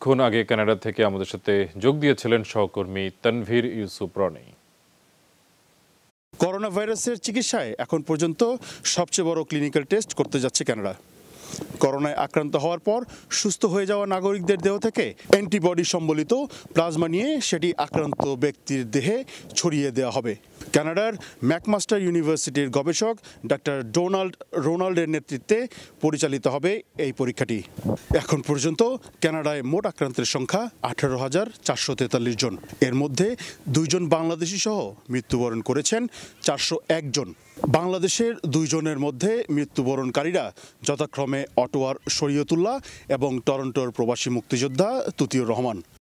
কিছুক্ষণ আগে কানাডা থেকে আমাদের সাথে যোগ দিয়েছিলেন সহকর্মী তানভীর ইউসুফ রনি। করোনা ভাইরাসের চিকিৎসায় এখন পর্যন্ত সবচেয়ে বড় ক্লিনিক্যাল টেস্ট করতে যাচ্ছে কানাডা। করোনায় আক্রান্ত হওয়ার পর সুস্থ হয়ে যাওয়া নাগরিকদের দেহ থেকে অ্যান্টিবডি সম্বলিত প্লাজমা নিয়ে সেটি আক্রান্ত ব্যক্তির দেহে ছড়িয়ে দেওয়া হবে। কানাডার ম্যাকমাস্টার ইউনিভার্সিটির গবেষক ডাক্তার রোনাল্ডের নেতৃত্বে পরিচালিত হবে এই পরীক্ষাটি। এখন পর্যন্ত কানাডায় মোট আক্রান্তের সংখ্যা 18,443 জন। এর মধ্যে 2 জন বাংলাদেশি সহ মৃত্যুবরণ করেছেন 401 জন। বাংলাদেশের 2 জনের মধ্যে মৃত্যুবরণকারীরা যথাক্রমে অটোয়ার শরীয়তুল্লাহ এবং টরন্টোর প্রবাসী মুক্তিযোদ্ধা তুতিউর রহমান।